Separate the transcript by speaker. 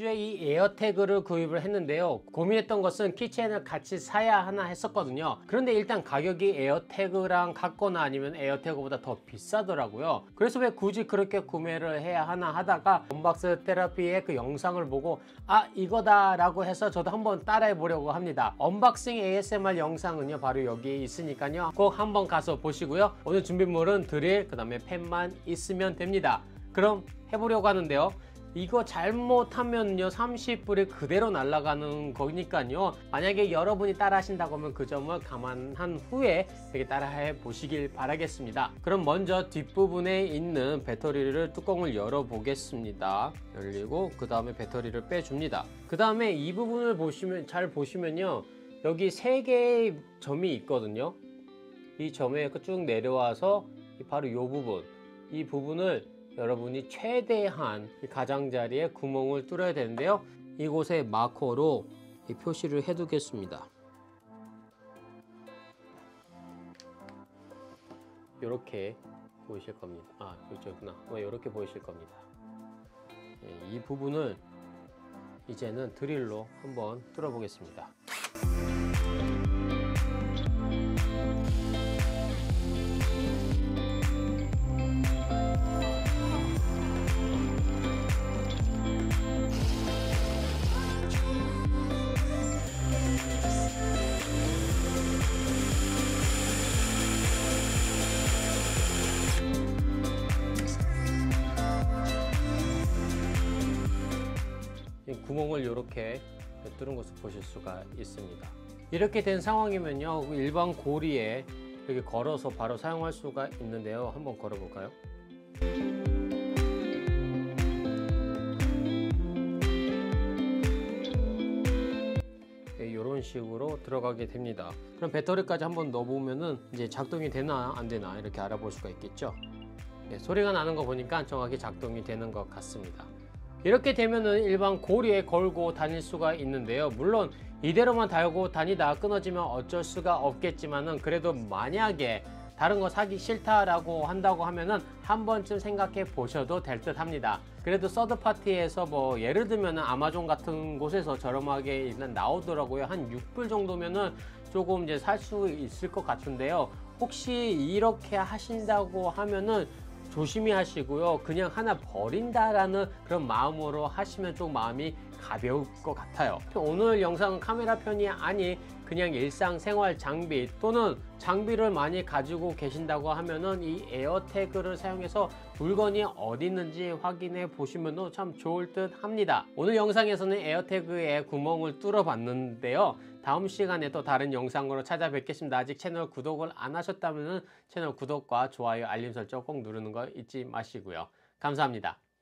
Speaker 1: 지난주에 이 에어태그를 구입을 했는데요. 고민했던 것은 키체인을 같이 사야 하나 했었거든요. 그런데 일단 가격이 에어태그랑 같거나 아니면 에어태그보다 더 비싸더라고요. 그래서 왜 굳이 그렇게 구매를 해야 하나 하다가 언박스 테라피의 그 영상을 보고 아 이거다 라고 해서 저도 한번 따라해 보려고 합니다. 언박싱 ASMR 영상은요 바로 여기 있으니까요 꼭 한번 가서 보시고요. 오늘 준비물은 드릴 그 다음에 펜만 있으면 됩니다. 그럼 해보려고 하는데요. 이거 잘못하면요 30불이 그대로 날아가는 거니까요. 만약에 여러분이 따라 하신다고 하면 그 점을 감안한 후에 이렇게 따라 해 보시길 바라겠습니다. 그럼 먼저 뒷부분에 있는 배터리를 뚜껑을 열어 보겠습니다. 열리고 그 다음에 배터리를 빼줍니다. 그 다음에 이 부분을 잘 보시면요 여기 3개의 점이 있거든요. 이 점에 쭉 내려와서 바로 이 부분을 여러분이 최대한 가장자리에 구멍을 뚫어야 되는데요. 이곳에 마커로 표시를 해 두겠습니다. 이렇게 보이실 겁니다. 아, 이쪽구나. 이렇게 보이실 겁니다. 이 부분을 이제는 드릴로 한번 뚫어 보겠습니다. 구멍을 이렇게 뚫은 것을 보실 수가 있습니다. 이렇게 된 상황이면요 일반 고리에 이렇게 걸어서 바로 사용할 수가 있는데요. 한번 걸어 볼까요? 이런 식으로 들어가게 됩니다. 그럼 배터리까지 한번 넣어보면은 이제 작동이 되나 안 되나 이렇게 알아볼 수가 있겠죠. 소리가 나는 거 보니까 정확히 작동이 되는 것 같습니다. 이렇게 되면은 일반 고리에 걸고 다닐 수가 있는데요. 물론 이대로만 달고 다니다 끊어지면 어쩔 수가 없겠지만은 그래도 만약에 다른 거 사기 싫다라고 한다고 하면은 한 번쯤 생각해 보셔도 될 듯 합니다. 그래도 서드파티에서 뭐 예를 들면 아마존 같은 곳에서 저렴하게 일단 나오더라고요. 한 6불 정도면은 조금 이제 살 수 있을 것 같은데요. 혹시 이렇게 하신다고 하면은 조심히 하시고요. 그냥 하나 버린다라는 그런 마음으로 하시면 좀 마음이 가벼울 것 같아요. 오늘 영상은 카메라 편이 아닌 그냥 일상생활 장비 또는 장비를 많이 가지고 계신다고 하면은 이 에어태그를 사용해서 물건이 어디 있는지 확인해 보시면 참 좋을 듯 합니다. 오늘 영상에서는 에어태그에 구멍을 뚫어 봤는데요. 다음 시간에 또 다른 영상으로 찾아뵙겠습니다. 아직 채널 구독을 안 하셨다면 채널 구독과 좋아요, 알림 설정 꼭 누르는 거 잊지 마시고요. 감사합니다.